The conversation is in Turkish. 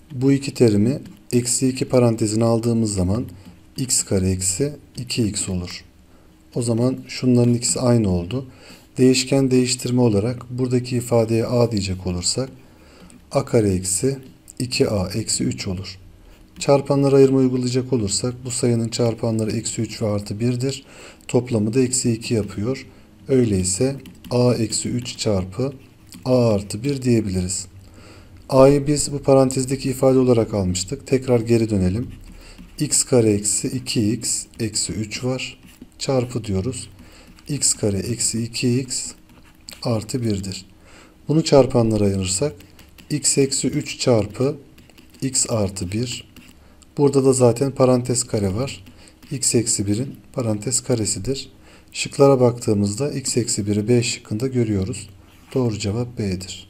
Bu iki terimi eksi 2 parantezine aldığımız zaman x kare eksi 2x olur. O zaman şunların ikisi aynı oldu. Değişken değiştirme olarak buradaki ifadeye a diyecek olursak a kare eksi 2a eksi 3 olur. Çarpanlara ayırma uygulayacak olursak bu sayının çarpanları eksi 3 ve artı 1'dir. Toplamı da eksi 2 yapıyor. Öyleyse a eksi 3 çarpı a artı 1 diyebiliriz. A'yı biz bu parantezdeki ifade olarak almıştık. Tekrar geri dönelim. X kare eksi 2x eksi 3 var. Çarpı diyoruz. X kare eksi 2x artı 1'dir. Bunu çarpanlara ayırırsak x eksi 3 çarpı x artı 1. Burada da zaten parantez kare var. X eksi 1'in parantez karesidir. Şıklara baktığımızda x eksi 1'i B şıkkında görüyoruz. Doğru cevap B'dir.